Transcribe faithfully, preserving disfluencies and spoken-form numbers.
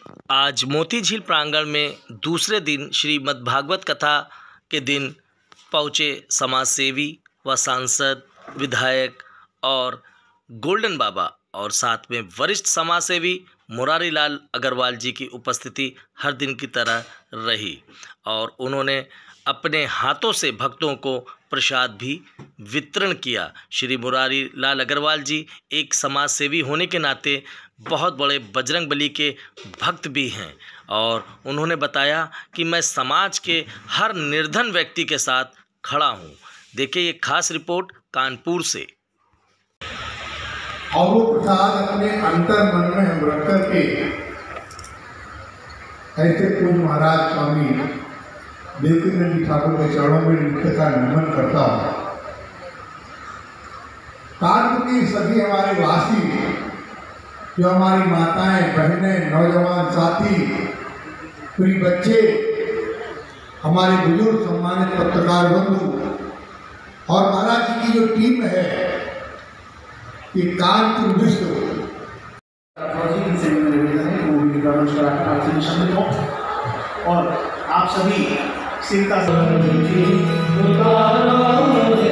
आज मोती झील प्रांगण में दूसरे दिन श्रीमद्भागवत कथा के दिन पहुँचे समाजसेवी व सांसद, विधायक और गोल्डन बाबा और साथ में वरिष्ठ समाजसेवी मुरारी लाल अग्रवाल जी की उपस्थिति हर दिन की तरह रही और उन्होंने अपने हाथों से भक्तों को प्रसाद भी वितरण किया। श्री मुरारी लाल अग्रवाल जी एक समाज सेवी होने के नाते बहुत बड़े बजरंगबली के भक्त भी हैं और उन्होंने बताया कि मैं समाज के हर निर्धन व्यक्ति के साथ खड़ा हूं। देखिए ये खास रिपोर्ट कानपुर से। और वो प्रसाद अपने अंतर मन में हम रख करके ऐसे पूज्य महाराज स्वामी देवकीनंद ठाकुर के चरणों में नित्यता नमन करता हूँ। कानपुर की सभी हमारे वासी, जो हमारी माताएं, बहनें, नौजवान साथी, प्रिय बच्चे, हमारे बुजुर्ग सम्मानित पत्रकार बंधु और महाराज जी की जो टीम है, ये कानपुर विश्व और आप सभी सिंता